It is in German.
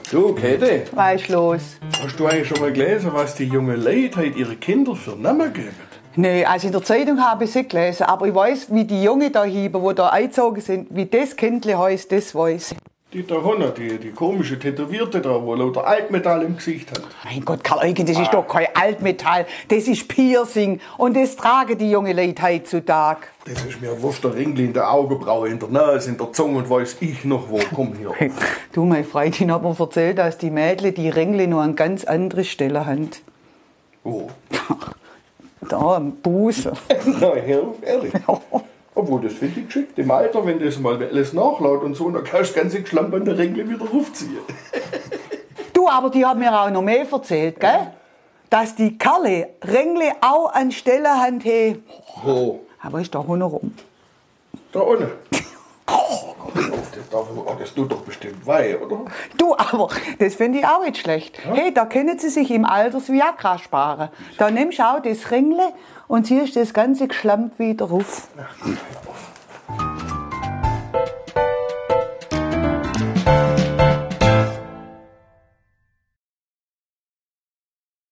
Du, Käthe, Was ist los? hast du eigentlich schon mal gelesen, was die jungen Leute heute ihre Kinder für Namen geben? Nee, also in der Zeitung habe ich es nicht gelesen, aber ich weiß, wie die Jungen da hieben, die da eingezogen sind, wie das Kindle heisst, das weiß ich. Die da Honor, die komische Tätowierte da, wo lauter Altmetall im Gesicht hat. Mein Gott, Karl-Eugen, das ist doch kein Altmetall, das ist Piercing und das tragen die jungen Leute heutzutage. Das ist mir wurscht, der Ringli in der Augenbraue, in der Nase, in der Zunge und weiß ich noch wo. Komm hier. Du, meine Freundin hat mir erzählt, dass die Mädchen die Ringli nur an ganz andere Stellen haben. Oh. Da, am Busen. Nein, hör auf, ehrlich. Obwohl, das finde ich geschickt. Im Alter, wenn das mal alles nachlaut und so, dann kannst du ganze schlampernde Ringli wieder raufziehen. Du, aber die haben mir auch noch mehr erzählt, gell? Dass die Kerle Ringli auch an Stellen haben. Wo? Aber ist da noch rum. Da unten. Das tut doch bestimmt weh, oder? Du, aber das finde ich auch nicht schlecht. Ja? Hey, da können sie sich im Alter das Viagra sparen. Da nimmst du auch das Ringle und ziehst das ganze Geschlamp wieder rauf. Ach,